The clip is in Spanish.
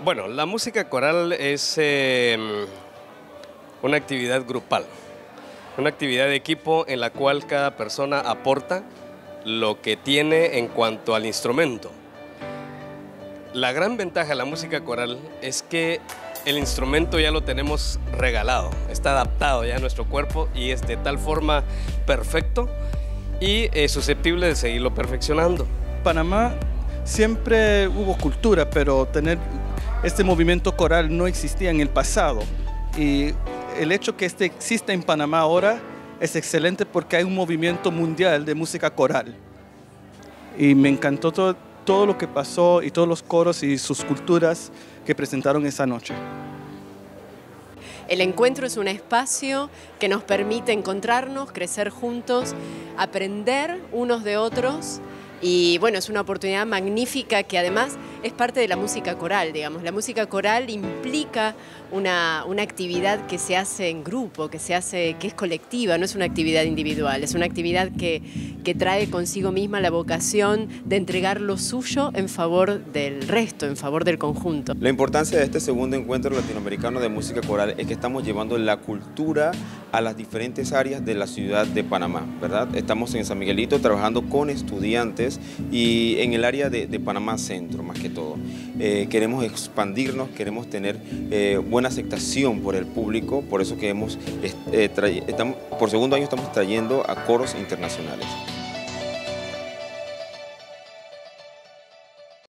Bueno, la música coral es una actividad grupal, una actividad de equipo en la cual cada persona aporta lo que tiene en cuanto al instrumento. La gran ventaja de la música coral es que el instrumento ya lo tenemos regalado, está adaptado ya a nuestro cuerpo y es de tal forma perfecto y susceptible de seguirlo perfeccionando. Panamá siempre hubo cultura, pero tener este movimiento coral no existía en el pasado. Y el hecho que este exista en Panamá ahora es excelente porque hay un movimiento mundial de música coral. Y me encantó todo lo que pasó y todos los coros y sus culturas que presentaron esa noche. El encuentro es un espacio que nos permite encontrarnos, crecer juntos, aprender unos de otros. Y bueno, es una oportunidad magnífica que además es parte de la música coral, digamos. La música coral implica una actividad que se hace en grupo, que es colectiva, no es una actividad individual, es una actividad que trae consigo misma la vocación de entregar lo suyo en favor del resto, en favor del conjunto. La importancia de este segundo encuentro latinoamericano de música coral es que estamos llevando la cultura a las diferentes áreas de la ciudad de Panamá, ¿verdad? Estamos en San Miguelito trabajando con estudiantes y en el área de Panamá Centro, más que todo. Queremos expandirnos, queremos tener buena aceptación por el público, por eso que por segundo año estamos trayendo a coros internacionales.